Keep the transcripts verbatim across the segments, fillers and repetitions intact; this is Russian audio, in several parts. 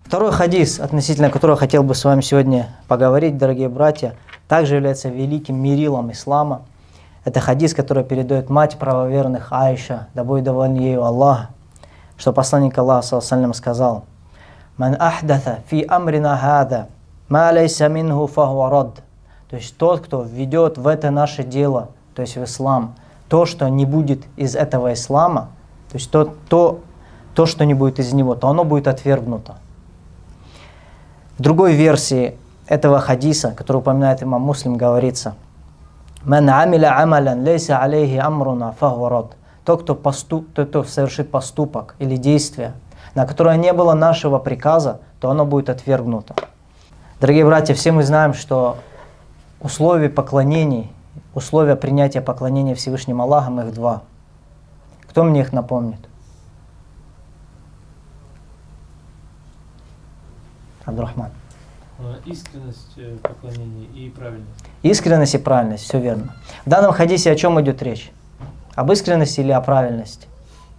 Второй хадис, относительно которого хотел бы с вами сегодня поговорить, дорогие братья, также является великим мерилом ислама. Это хадис, который передает мать правоверных Аиша, да будет доволен ею Аллах, что посланник Аллаха саллаллаху алейхи ва саллям сказал: «Ман ахдатha фи амрина хада, ма лейса минху фахуа рад». То есть тот, кто введет в это наше дело, то есть в ислам, то, что не будет из этого ислама, то есть то, то, то что не будет из него, то оно будет отвергнуто. В другой версии этого хадиса, который упоминает имам Муслим, говорится: «Ман амиля амалян лейса алейхи амруна фахуа рад». Тот, кто, поступ, тот, кто совершит поступок или действие, на которое не было нашего приказа, то оно будет отвергнуто. Дорогие братья, все мы знаем, что условия поклонений, условия принятия поклонения Всевышним Аллахом, их два. Кто мне их напомнит? Абдурахман. Искренность поклонения и правильность. Искренность и правильность, все верно. В данном хадисе о чем идет речь? Об искренности или о правильности?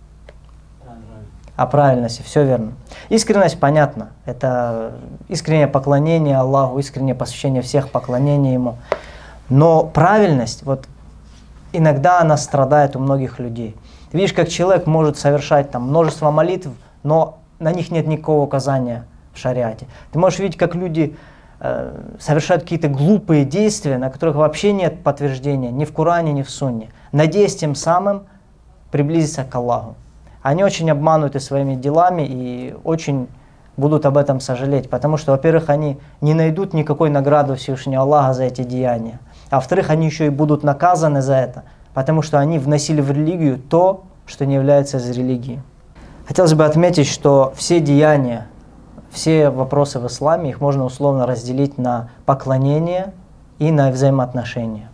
О правильности, все верно. Искренность, понятно, это искреннее поклонение Аллаху, искреннее посвящение всех поклонений Ему. Но правильность, вот иногда она страдает у многих людей. Ты видишь, как человек может совершать там множество молитв, но на них нет никакого указания в шариате. Ты можешь видеть, как люди э, совершают какие-то глупые действия, на которых вообще нет подтверждения ни в Коране, ни в Сунне, надеясь тем самым приблизиться к Аллаху. Они очень обмануты своими делами и очень будут об этом сожалеть, потому что, во-первых, они не найдут никакой награды Всевышнего Аллаха за эти деяния, а во-вторых, они еще и будут наказаны за это, потому что они вносили в религию то, что не является из религии. Хотелось бы отметить, что все деяния, все вопросы в исламе, их можно условно разделить на поклонение и на взаимоотношения.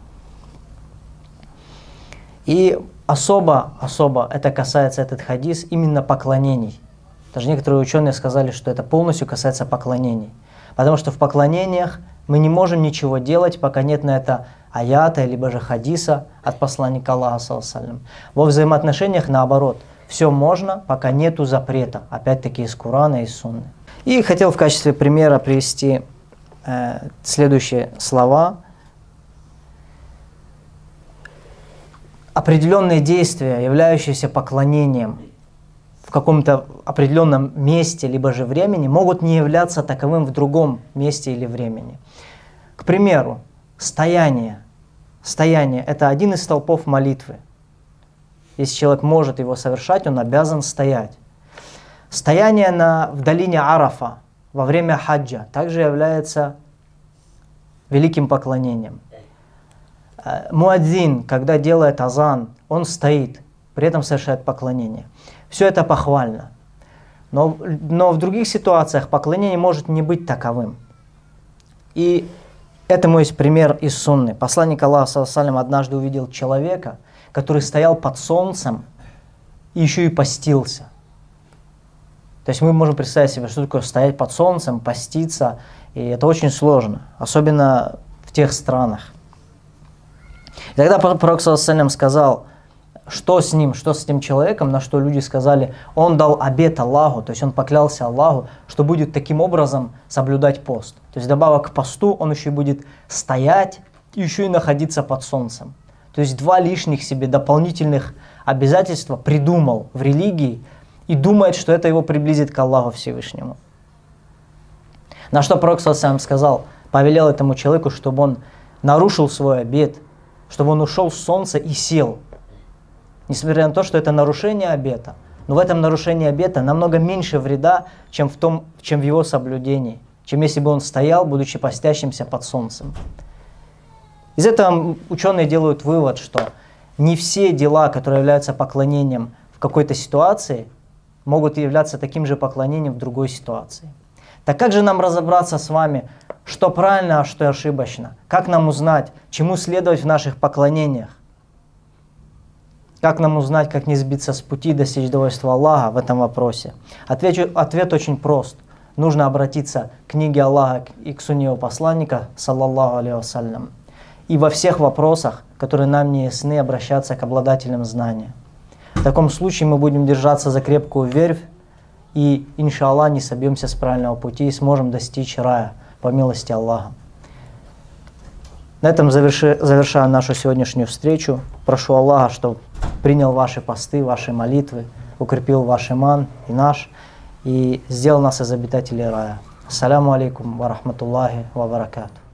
И особо, особо это касается, этот хадис, именно поклонений. Даже некоторые ученые сказали, что это полностью касается поклонений. Потому что в поклонениях мы не можем ничего делать, пока нет на это аята, либо же хадиса от посланника Аллаха саллаллаху алейхи ва саллям. Во взаимоотношениях наоборот. Все можно, пока нету запрета, опять-таки из Корана и из Сунны. И хотел в качестве примера привести э, следующие слова. Определенные действия, являющиеся поклонением в каком-то определенном месте, либо же времени, могут не являться таковым в другом месте или времени. К примеру, стояние. Стояние – это один из столпов молитвы. Если человек может его совершать, он обязан стоять. Стояние на, в долине Арафа во время хаджа также является великим поклонением. Муадзин, когда делает азан, он стоит, при этом совершает поклонение. Все это похвально. Но, но в других ситуациях поклонение может не быть таковым. И этому есть пример из Сунны. Посланник Аллаха саллаллаху алейхи ва саллям однажды увидел человека, который стоял под солнцем и еще и постился. То есть мы можем представить себе, что такое стоять под солнцем, поститься, и это очень сложно, особенно в тех странах. И тогда пророк саллаллаху алейхи ва саллям сказал, что с ним, что с этим человеком, на что люди сказали: он дал обет Аллаху, то есть он поклялся Аллаху, что будет таким образом соблюдать пост. То есть добавок к посту он еще и будет стоять и еще и находиться под солнцем. То есть два лишних себе дополнительных обязательства придумал в религии и думает, что это его приблизит к Аллаху Всевышнему. На что пророк саллаллаху алейхи ва саллям сказал, повелел этому человеку, чтобы он нарушил свой обет, чтобы он ушел с солнца и сел. Несмотря на то, что это нарушение обета, но в этом нарушении обета намного меньше вреда, чем в, том, чем в его соблюдении, чем если бы он стоял, будучи постящимся под солнцем. Из этого ученые делают вывод, что не все дела, которые являются поклонением в какой-то ситуации, могут являться таким же поклонением в другой ситуации. Так как же нам разобраться с вами, что правильно, а что ошибочно? Как нам узнать, чему следовать в наших поклонениях? Как нам узнать, как не сбиться с пути, достичь довольства Аллаха в этом вопросе? Ответ, ответ очень прост. Нужно обратиться к книге Аллаха и к сунне его посланника, саллаллаху алейхи ва саллям. И во всех вопросах, которые нам не ясны, обращаться к обладателям знания. В таком случае мы будем держаться за крепкую верфь и, иншаллах, не собьемся с правильного пути и сможем достичь рая, по милости Аллаха. На этом заверши, завершаю нашу сегодняшнюю встречу. Прошу Аллаха, чтобы принял ваши посты, ваши молитвы, укрепил ваш иман и наш, и сделал нас из обитателей рая. Ассаляму алейкум ва рахматуллахи ва баракату.